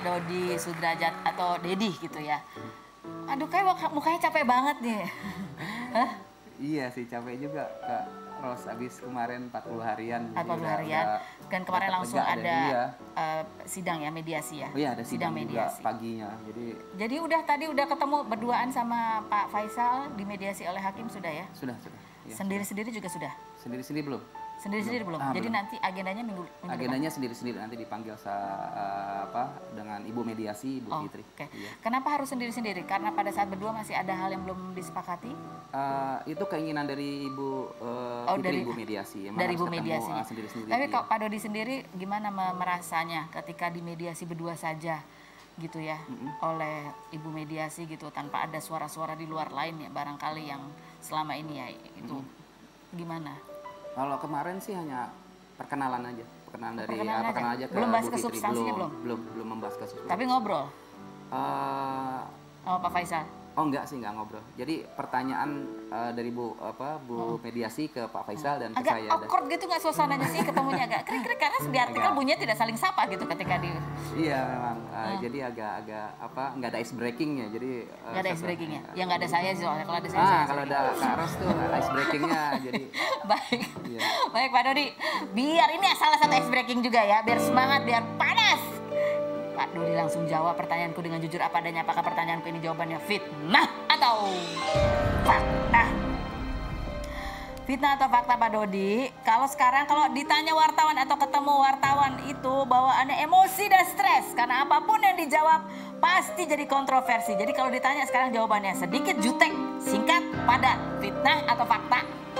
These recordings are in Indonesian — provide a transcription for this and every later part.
Dodi Sudrajat atau Dedi gitu ya. Aduh, kayak mukanya capek banget nih. Hah? Iya sih, capek juga Kak Ros, abis kemarin 40 harian. 40 harian. Dan kemarin langsung ada sidang ya, mediasi ya? Oh iya, ada sidang juga mediasi paginya. Jadi tadi udah ketemu berduaan sama Pak Faisal, dimediasi oleh hakim sudah ya? Sudah. Ya, sendiri-sendiri juga sudah? Sendiri-sendiri belum. Sendiri-sendiri belum? Jadi belum. nanti agendanya minggu agendanya sendiri-sendiri, nanti dipanggil dengan Ibu Mediasi, Ibu Fitri. Okay. Iya. Kenapa harus sendiri-sendiri? Karena pada saat berdua masih ada hal yang belum disepakati? Itu keinginan dari Ibu Fitri, Ibu Mediasi. Dari Ibu Mediasi. Sendiri-sendiri. Tapi kalau Pak Dodi sendiri gimana merasanya ketika dimediasi berdua saja gitu ya, oleh Ibu Mediasi gitu, tanpa ada suara-suara di luar lain ya, barangkali yang selama ini ya itu gimana? Kalau kemarin sih hanya perkenalan aja, perkenalan aja ke belum bahas Bu ke Fitri. substansinya belum membahas ke substansi. Tapi ngobrol sama Pak Faisal? Oh enggak sih, enggak ngobrol. Jadi pertanyaan dari Bu Mediasi ke Pak Faisal dan ke saya. Agak awkward gitu nggak suasananya sih, ketemunya agak krik-krik karena di artikel bunyinya tidak saling sapa gitu ketika di. Iya memang. Jadi agak nggak ada ice breakingnya. Jadi nggak ada ice breakingnya. Ya nggak ada saya sih soalnya, kalau ada saya. Kalau ada Kak Ros tuh ice breakingnya. Jadi. Baik. Iya. Baik Pak Dodi. Biar ini salah satu ice breaking juga ya, biar semangat, biar panas. Pak Dodi langsung jawab pertanyaanku dengan jujur apa adanya. Apakah pertanyaanku ini jawabannya fitnah atau fakta? Fitnah atau fakta Pak Dodi? Kalau sekarang kalau ditanya wartawan atau ketemu wartawan itu bawaannya emosi dan stres. Karena apapun yang dijawab pasti jadi kontroversi. Jadi kalau ditanya sekarang jawabannya sedikit jutek, singkat, padat. Fitnah atau fakta?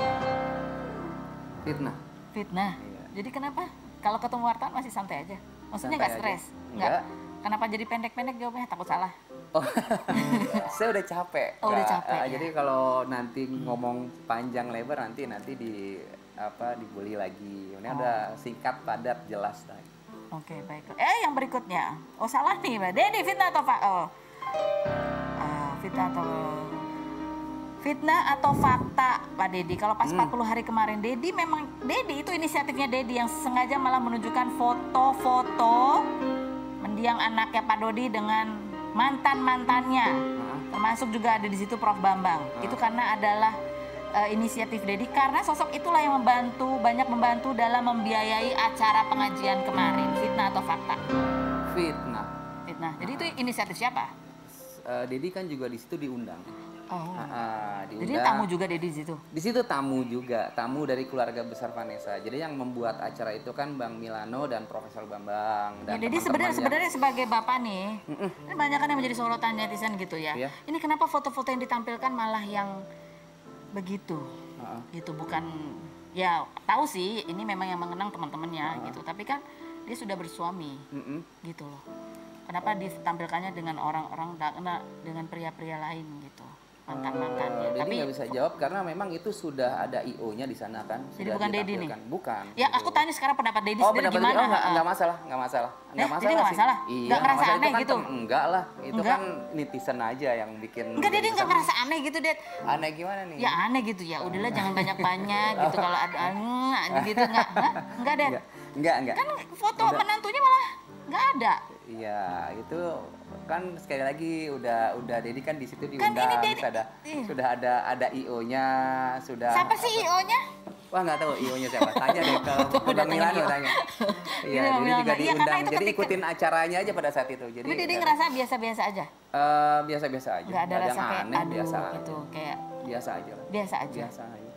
Fitnah. Fitnah. Iya. Jadi kenapa? Kalau ketemu wartawan masih santai aja? Maksudnya nggak stres? Enggak. Kenapa jadi pendek-pendek jawabnya? Takut salah? Oh, saya udah capek. Oh, udah capek. Ya? Jadi kalau nanti ngomong panjang lebar nanti dibully lagi. Ini udah singkat, padat, jelas lagi. Oke, baik. Yang berikutnya. Oh, salah nih, Mbak. Dedi, fitnah atau fitnah atau fakta, Pak Dedi? Kalau pas 40 hari kemarin, Dedi itu inisiatifnya Dedi yang sengaja malah menunjukkan foto-foto mendiang anaknya Pak Dodi dengan mantan-mantannya. Termasuk juga ada di situ Prof Bambang. Itu karena adalah inisiatif Dedi, karena sosok itulah yang banyak membantu dalam membiayai acara pengajian kemarin. Fitnah atau fakta? Fitnah. Jadi itu inisiatif siapa? Dedi kan juga di situ diundang. Diundang. Jadi tamu juga Dedi di situ? Di situ tamu juga, tamu dari keluarga besar Vanessa. Jadi yang membuat acara itu kan Bang Milano dan Profesor Bambang. Dan Dedi sebenarnya sebagai bapak nih, ini banyak kan yang menjadi sorotan netizen gitu ya. Iya. Ini kenapa foto-foto yang ditampilkan malah yang begitu? Gitu, bukan, ya tahu sih ini memang yang mengenang teman-temannya gitu. Tapi kan dia sudah bersuami gitu loh. Kenapa ditampilkannya dengan orang-orang, dengan pria-pria lain gitu? Mantan-mantannya. Tapi nggak bisa jawab karena memang itu sudah ada IO-nya di sana kan. Jadi bukan Dedi nih? Bukan. Ya aku tanya sekarang pendapat Dedi sendiri gimana? Nggak masalah. Jadi nggak masalah? Nggak ngerasa aneh gitu? Enggak lah, itu kan netizen aja yang bikin. Enggak, Dedi nggak ngerasa aneh gitu, Det? Aneh gimana nih? Ya aneh gitu ya, udahlah jangan banyak-banyak gitu, kalau ada gitu enggak, Det? Enggak. Kan foto menantunya malah nggak ada. Iya, itu kan sekali lagi udah Dedi kan di situ diundang, kan sudah ada IO-nya, sudah. Siapa sih IO-nya? Wah, nggak tahu IO-nya siapa. Tanya deh ke Bang Milano tanya. Iya, Dedi juga diundang. Jadi ikutin acaranya aja pada saat itu. Jadi Dedi ngerasa biasa-biasa aja. Biasa-biasa aja. Nggak ada rasa kayak aneh, biasa itu kayak biasa aja. Biasa aja. Biasa aja.